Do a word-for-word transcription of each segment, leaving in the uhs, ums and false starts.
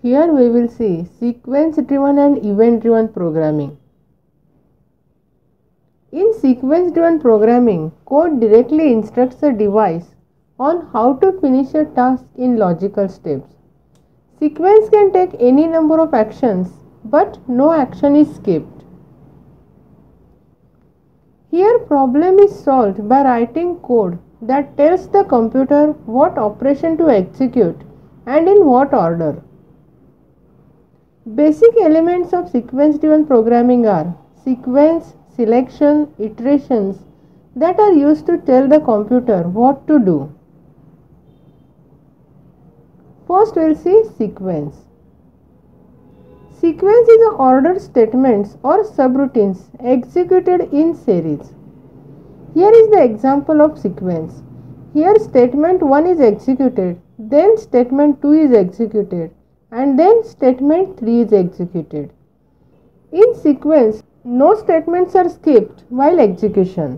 Here we will see sequence driven and event driven programming. In sequence driven programming, code directly instructs a device on how to finish a task in logical steps. Sequence can take any number of actions, but no action is skipped. Here problem is solved by writing code that tells the computer what operation to execute and in what order. Basic elements of sequence driven programming are sequence, selection, iterations that are used to tell the computer what to do. First we will see sequence. Sequence is a ordered statements or subroutines executed in series. Here is the example of sequence. Here statement one is executed, then statement two is executed, and then statement three is executed. In sequence, no statements are skipped while execution.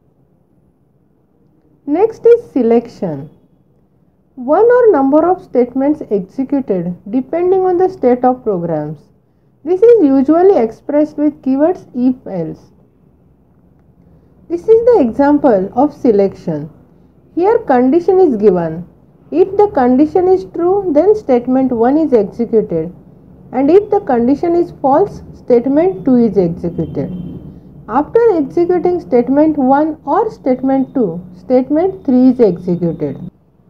Next is selection. One or number of statements executed depending on the state of programs. This is usually expressed with keywords if else. This is the example of selection. Here condition is given. If the condition is true, then statement one is executed, and if the condition is false, statement two is executed. After executing statement one or statement two, statement three is executed.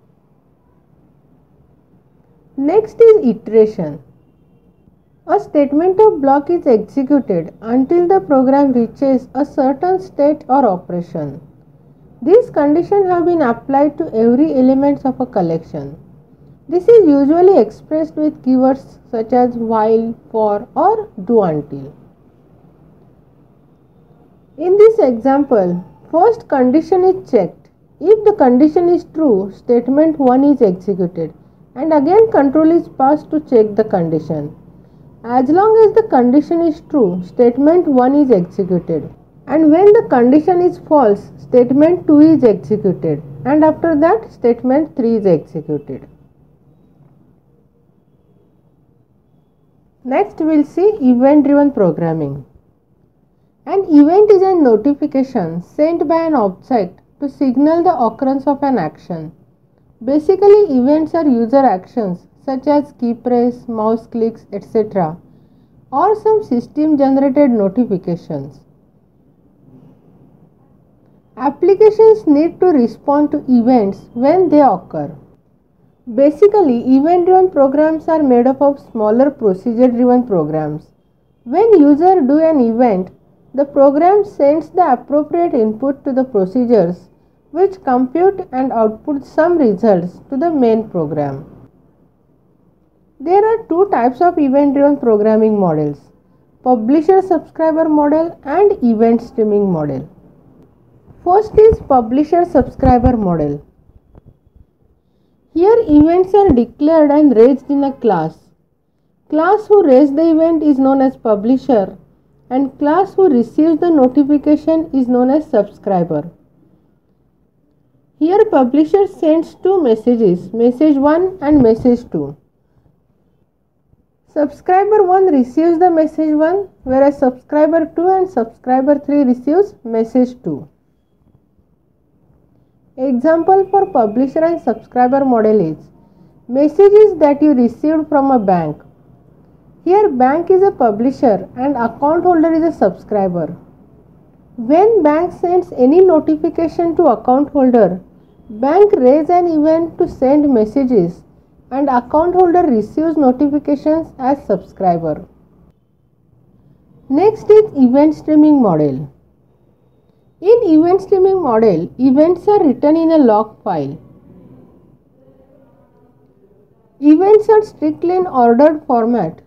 Next is iteration. A statement of block is executed until the program reaches a certain state or operation. These conditions have been applied to every element of a collection. This is usually expressed with keywords such as while, for, or do until. In this example, first condition is checked. If the condition is true, statement one is executed, and again control is passed to check the condition. As long as the condition is true, statement one is executed, and when the condition is false, statement two is executed, and after that statement three is executed. Next we will see event driven programming. An event is a notification sent by an object to signal the occurrence of an action. Basically, events are user actions such as key press, mouse clicks, et cetera, or some system generated notifications. Applications need to respond to events when they occur. Basically, event-driven programs are made up of smaller procedure-driven programs. When users do an event, the program sends the appropriate input to the procedures, which compute and output some results to the main program. There are two types of event-driven programming models: publisher-subscriber model and event streaming model. First is publisher-subscriber model. Here events are declared and raised in a class. Class who raised the event is known as publisher, and class who receives the notification is known as subscriber. Here publisher sends two messages, message one and message two. Subscriber one receives the message one, whereas subscriber two and subscriber three receives message two. Example for publisher and subscriber model is messages that you received from a bank. Here bank is a publisher and account holder is a subscriber. When bank sends any notification to account holder, bank raises an event to send messages and account holder receives notifications as subscriber. Next is event streaming model. In event streaming model, events are written in a log file. Events are strictly in ordered format.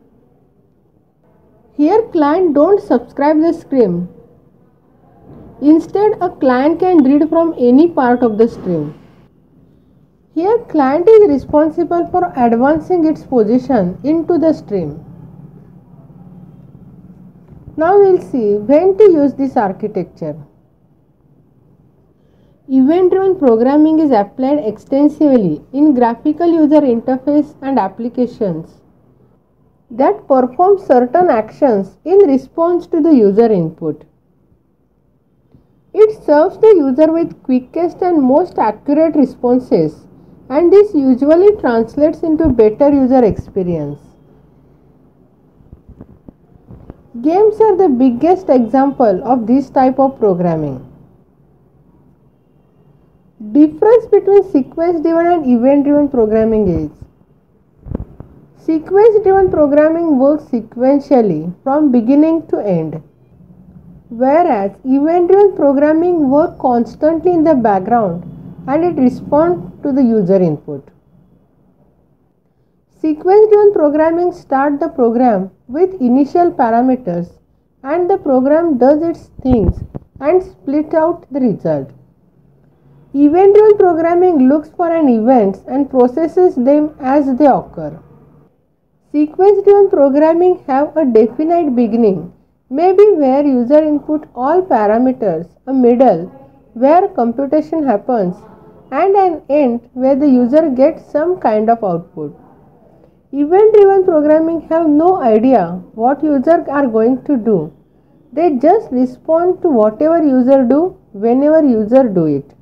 Here client don't subscribe the stream. Instead, a client can read from any part of the stream. Here client is responsible for advancing its position into the stream. Now we will see when to use this architecture. Event-driven programming is applied extensively in graphical user interface and applications that perform certain actions in response to the user input. It serves the user with quickest and most accurate responses, and this usually translates into better user experience. Games are the biggest example of this type of programming. Difference between sequence driven and event driven programming is: sequence driven programming works sequentially from beginning to end, whereas event driven programming works constantly in the background and it responds to the user input. Sequence driven programming starts the program with initial parameters and the program does its things and split out the result. Event driven programming looks for an events and processes them as they occur. Sequence driven programming have a definite beginning, maybe where user input all parameters, a middle where computation happens, and an end where the user gets some kind of output. Event driven programming have no idea what users are going to do. They just respond to whatever user do whenever user do it.